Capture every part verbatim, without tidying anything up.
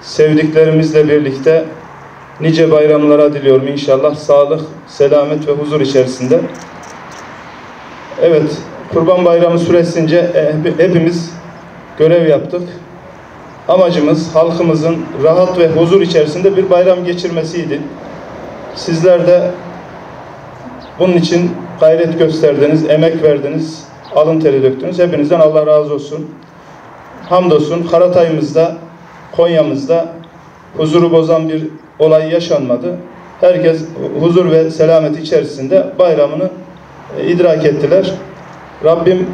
sevdiklerimizle birlikte nice bayramlara diliyorum inşallah. Sağlık, selamet ve huzur içerisinde. Evet, Kurban Bayramı süresince hepimiz görev yaptık. Amacımız halkımızın rahat ve huzur içerisinde bir bayram geçirmesiydi. Sizler de bunun için gayret gösterdiniz, emek verdiniz, alın teri döktünüz. Hepinizden Allah razı olsun. Hamdolsun Karatay'ımızda, Konya'mızda huzuru bozan bir olay yaşanmadı. Herkes huzur ve selamet içerisinde bayramını e, idrak ettiler. Rabbim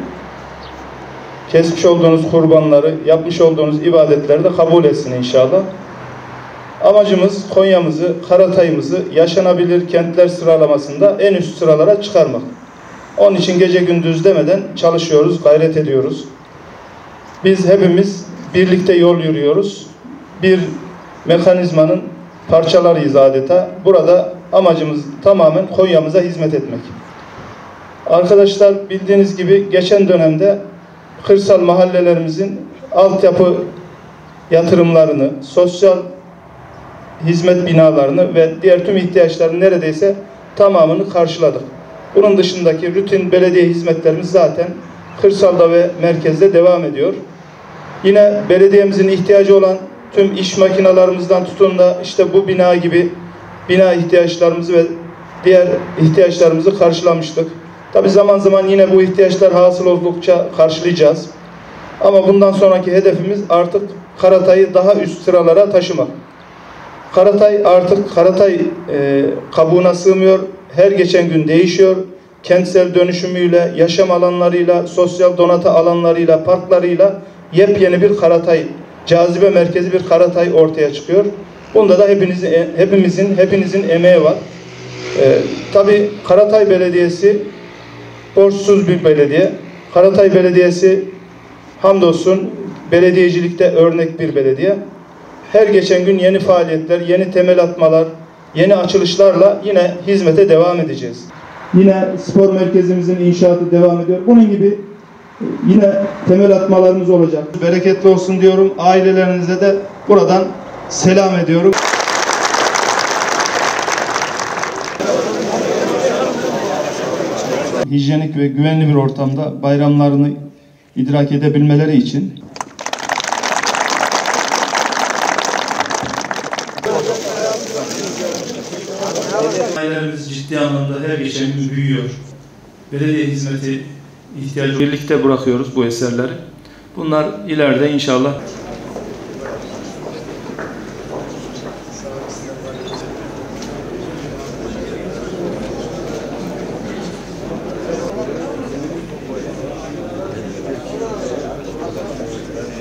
kesmiş olduğunuz kurbanları, yapmış olduğunuz ibadetleri de kabul etsin inşallah. Amacımız Konya'mızı, Karatay'ımızı yaşanabilir kentler sıralamasında en üst sıralara çıkarmak. Onun için gece gündüz demeden çalışıyoruz, gayret ediyoruz. Biz hepimiz birlikte yol yürüyoruz. Bir mekanizmanın parçalarıyız adeta. Burada amacımız tamamen Konya'mıza hizmet etmek. Arkadaşlar bildiğiniz gibi geçen dönemde kırsal mahallelerimizin altyapı yatırımlarını, sosyal hizmet binalarını ve diğer tüm ihtiyaçların neredeyse tamamını karşıladık. Bunun dışındaki rutin belediye hizmetlerimiz zaten kırsalda ve merkezde devam ediyor. Yine belediyemizin ihtiyacı olan tüm iş makinalarımızdan tutun da işte bu bina gibi bina ihtiyaçlarımızı ve diğer ihtiyaçlarımızı karşılamıştık. Tabi zaman zaman yine bu ihtiyaçlar hasıl oldukça karşılayacağız. Ama bundan sonraki hedefimiz artık Karatay'ı daha üst sıralara taşımak. Karatay artık Karatay e, kabuğuna sığmıyor. Her geçen gün değişiyor. Kentsel dönüşümüyle, yaşam alanlarıyla, sosyal donatı alanlarıyla, parklarıyla yepyeni bir Karatay, cazibe merkezi bir Karatay ortaya çıkıyor. Bunda da hepinizin, hepimizin, hepinizin emeği var. Ee, tabii Karatay Belediyesi borçsuz bir belediye. Karatay Belediyesi hamdolsun belediyecilikte örnek bir belediye. Her geçen gün yeni faaliyetler, yeni temel atmalar, yeni açılışlarla yine hizmete devam edeceğiz. Yine spor merkezimizin inşaatı devam ediyor. Bunun gibi yine temel atmalarımız olacak. Bereketli olsun diyorum. Ailelerinize de buradan selam ediyorum. Hijyenik ve güvenli bir ortamda bayramlarını idrak edebilmeleri için ailelerimiz ciddi anlamda her geçen gün büyüyor. Belediye hizmeti ihtiyacı birlikte bırakıyoruz bu eserleri. Bunlar ileride inşallah